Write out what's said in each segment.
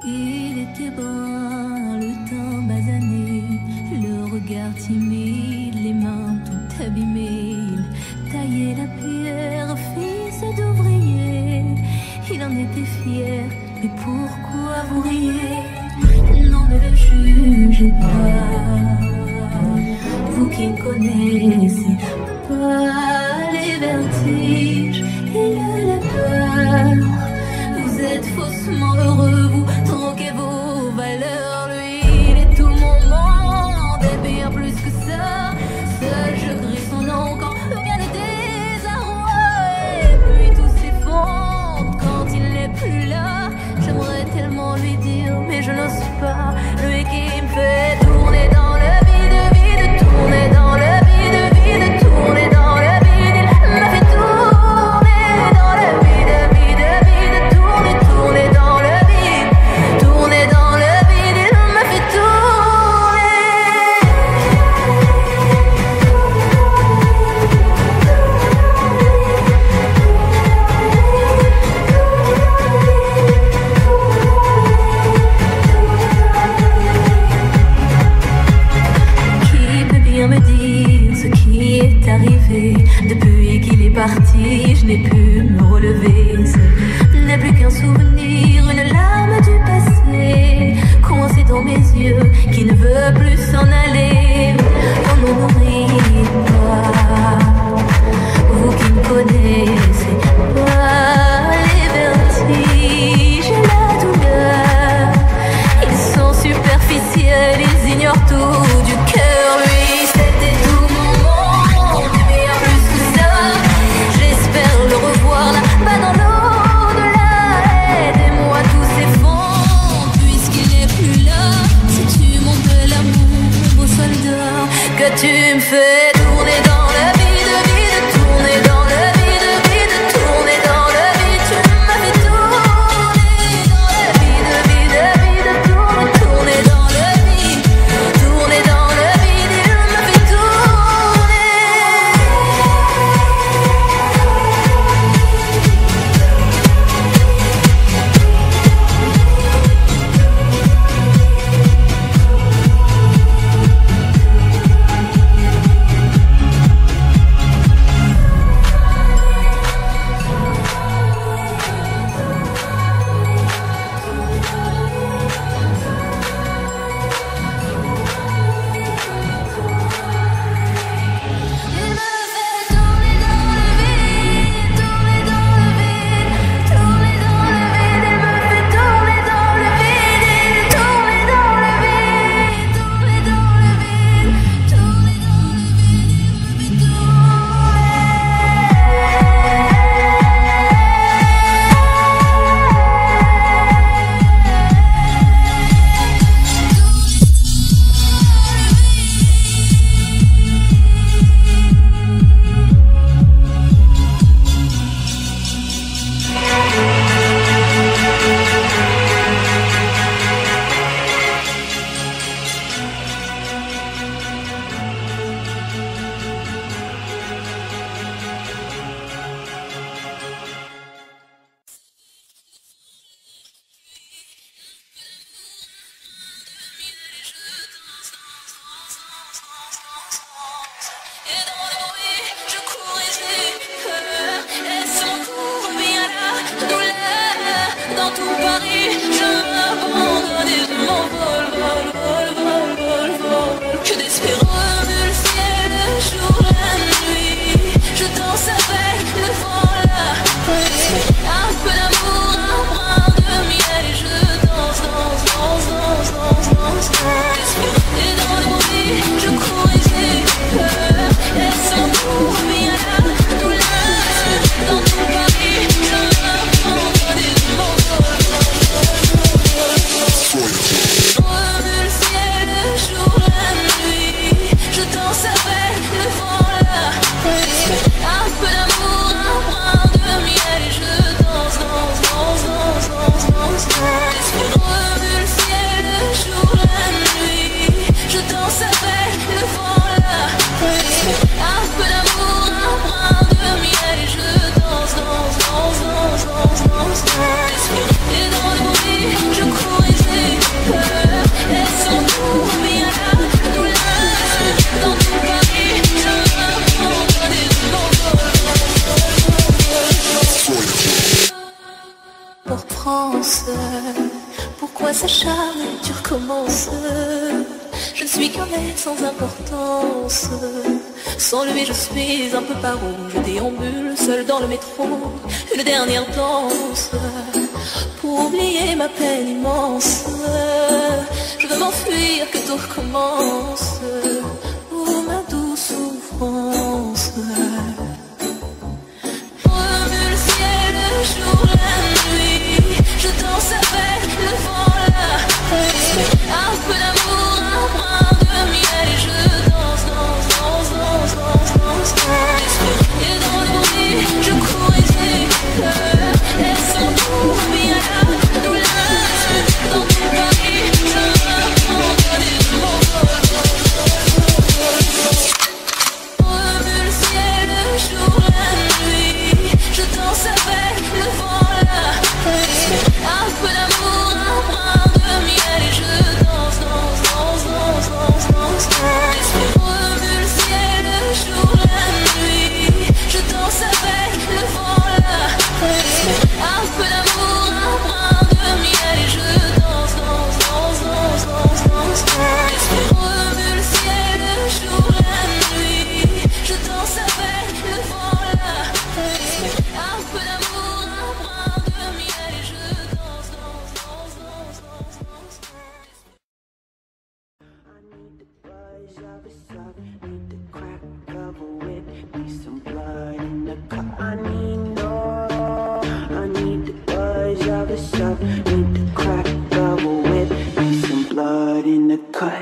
Il était brun, le teint basané, le regard timide, les mains toutes abîmées. Il taillait la pierre, fils d'ouvrier. Il en était fier, mais pourquoi vous riez? Non, ne le jugez pas, vous qui ne connaissez pas les vertiges et la peur. Vous êtes faussement heureux, vous troquez vos valeurs. Lui, il est tout mon monde, et bien plus que ça. Seul je crie son nom quand le mien est désarroi. Et puis tout s'effondre quand il n'est plus là. J'aimerais tellement lui dire, mais je n'ose pas. Lui qui me fait tourner dans le vide, vide, tourner dans le vide, vide, tourner dans le vide. Il m'a fait tourner dans le vide, vide, vide, tourner, tourner dans le vide, tourner dans le vide. Il m'a fait tourner. Qui peut bien me dire ce qui est arrivé? Depuis qu'il est parti, je n'ai pu me relever. Ce n'est plus qu'un souvenir, une larme du passé, coincée dans mes yeux, qui ne veut plus s'en aller. On ne m'oublie pas, vous qui ne connaissez pas les vertiges et la douleur. Ils sont superficiels, ils ignorent tout du cœur. Lui, c'était tout mon monde, bien plus que ça. J'espère le revoir là-bas dans l'au-delà. Aidez-moi, tout s'effondre puisqu'il n'est plus là. Si tu montes de l'amour, beau soldat, que tu me fais tourner dans le vide, vide, tourner dans le vide, vide, tourner dans le vide. Tu m'as fait tourner dans le vide, vide, vide, tourner, tourner dans le vide, tourner dans le vide. Il m'a fait tourner. Dans tout Paris, je m'abandonne et je m'envole, vol, vol, vol, vol, vol. Que d'espérance le ciel, le jour, la nuit. Je danse avec le vent, la pluie. Un peu d'amour, un brin de miel. Et je danse, danse, danse, danse, danse, danse, danse. Et dans nos vies, je cours et j'ai peur. Laisse-moi courir la douleur. Dans tout Paris, je m'abandonne et je m'envole. Remue le ciel, le jour, la nuit. Je danse avec le vent, la pluie. Un peu d'amour, un brin de miel. Et je danse, danse, danse, danse, danse, danse, danse. Remue le ciel, le jour, la nuit. Je danse avec le vent, la pluie. Un peu d'amour, un brin de miel. Et je danse, danse, danse, danse, danse, danse, danse. Et dans nos vies, je cours et jamais tu recommences. Je ne suis qu'un être sans importance. Sans lui je suis un peu paro. Je déambule seul dans le métro, une dernière danse pour oublier ma peine immense. Je veux m'enfuir, que tout recommence. Oh ma douce souffrance. Remue le ciel, le jour, la nuit. Je danse avec le vent, la pluie. Un peu d'amour, un brin de miel. Et je danse, danse, danse, danse, danse, danse, danse. Et dans nos vies, je cours et j'écoute. Laissons tout bien là, nous laisse. Dans tout Paris, je reprends des mots. Remue le ciel, le jour, la nuit. Je danse avec le vent, la pluie. Un peu d'amour, un brin de miel. Et je danse, danse, danse, danse, danse, danse, danse. Remue le ciel, le jour, la nuit. Je danse avec le vent, la pluie. Un peu d'amour, un brin de miel. Et je danse, danse, danse, danse, danse, danse, danse. Remue le ciel, le jour, la nuit. Je danse avec le vent, la pluie. Un peu d'amour, un brin de miel. Et je danse, danse, danse, danse, danse, danse, danse. I need the buzz of a sub, need the crack of a whip, need some blood in the cup. I need the buzz of a sub, need the crack of a whip, need some blood in the cut.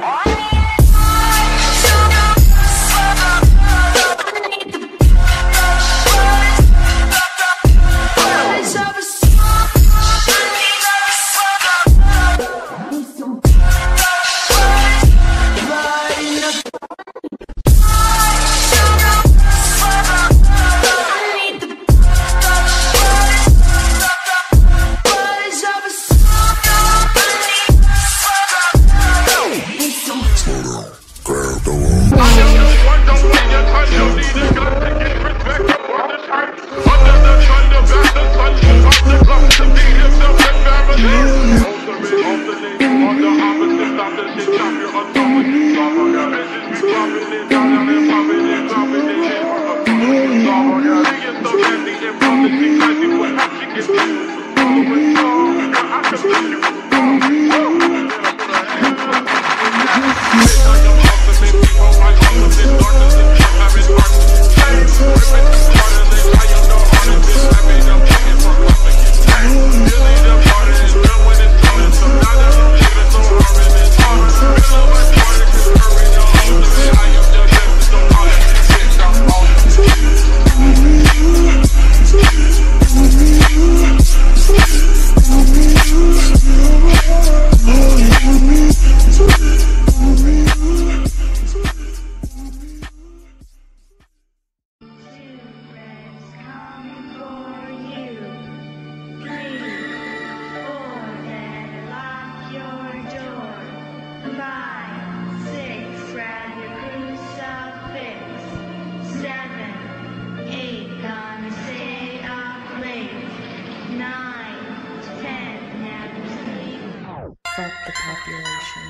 Fuck the population.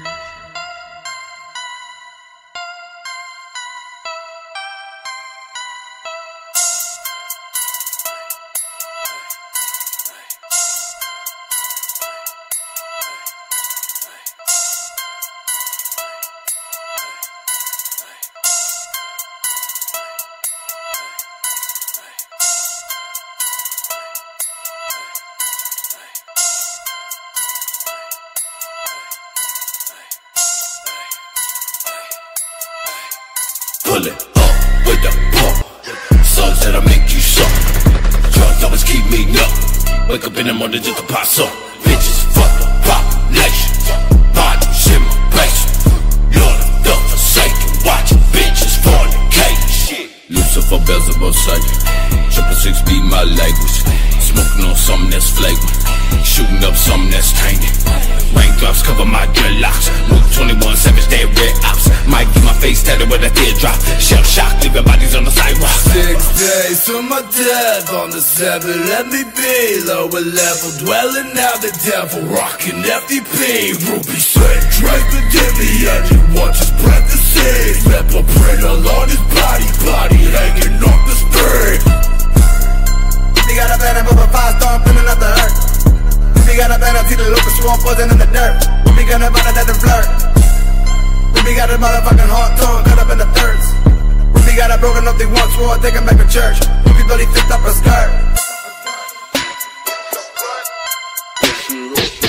Pull it up with the pump. Suns that'll make you suck. Drugs always keep me up. Wake up in the morning just to pop some. Bitches fuck the population. Bodies in my basement. Lord of the forsaken. Watching bitches fornicate. Lucifer, Beelzebub, Satan. 666 be my language. Smoking on something that's flagrant. Shooting up something that's tainted. Raindrops cover my dreadlocks. Move 21 Savage, they red ops. Might get my face tatted with a teardrop. Shell shock, leaving bodies on the sidewalk. 6 Days to my death on the 7, let me be lower level, dwelling out the devil, rocking FDP. Ruby said, Drake within me, and he wants his breath to see. Pepper print along his body hanging off the string. We got a banner, but a 5-star pinning up the earth. We got a banner, see the locust swarm buzzing in the dirt. We gonna buy that and flirt. We got a motherfucking hot tongue cut up in the thirds. We got a broken up, they once swore, taking back to church. We thought he flipped up a skirt.